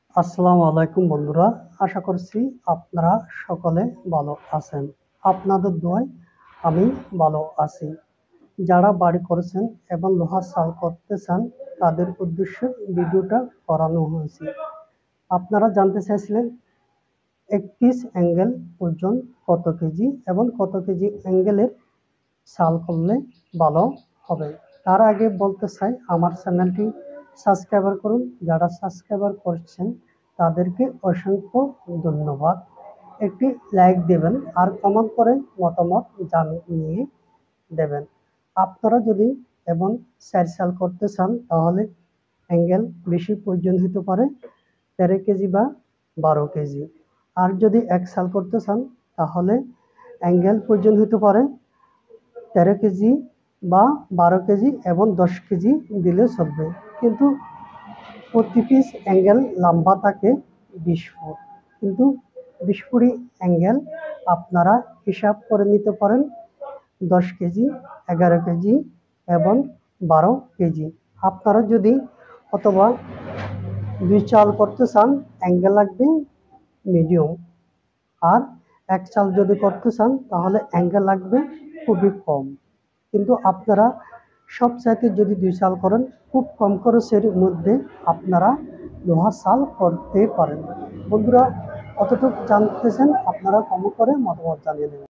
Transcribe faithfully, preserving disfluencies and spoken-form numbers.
আসসালামু আলাইকুম বন্ধুরা, আশা করছি আপনারা সকলে ভালো আছেন। আপনাদের দোয়ায় আমি ভালো আছি। যারা বাড়ি করেছেন এবং লোহার চাল করতে চান তাদের উদ্দেশ্যে ভিডিওটা করানো হয়েছে। আপনারা জানতে চাইছিলেন এক পিস অ্যাঙ্গেল ওজন কত কেজি এবং কত কেজি অ্যাঙ্গেলের চাল করলে ভালো হবে। তার আগে বলতে চাই আমার চ্যানেলটি সাবস্ক্রাইবার করুন। যারা সাবস্ক্রাইবার করছেন তাদেরকে অসংখ্য ধন্যবাদ। একটি লাইক দেবেন আর কমেন্ট করে মতামত জানিয়ে দেবেন। আপনারা যদি এমন চার চাল করতে চান তাহলে অ্যাঙ্গেল বেশি প্রয়োজন হতে পারে, তেরো কেজি বা বারো কেজি। আর যদি এক চাল করতে চান তাহলে অ্যাঙ্গেল প্রয়োজন হতে পারে তেরো কেজি বা বারো কেজি এবং দশ কেজি দিলে চলবে। কিন্তু প্রতি পিস অ্যাঙ্গেল লম্বা থাকে বিশ ফুট, কিন্তু বিশ ফুটি অ্যাঙ্গেল আপনারা হিসাব করে নিতে পারেন দশ কেজি, এগারো কেজি এবং বারো কেজি। আপনারা যদি অথবা দুই চাল করতে চান অ্যাঙ্গেল লাগবে মিডিয়াম, আর এক চাল যদি করতে চান তাহলে অ্যাঙ্গেল লাগবে খুবই কম। কিন্তু আপনারা সব চাইতে যদি দুই চাল করেন খুব কম খরচের মধ্যে আপনারা লোহার চাল করতে পারেন। বন্ধুরা কতটুকু জানতেছেন আপনারা কমেন্ট করে মতামত জানিয়ে দেবেন।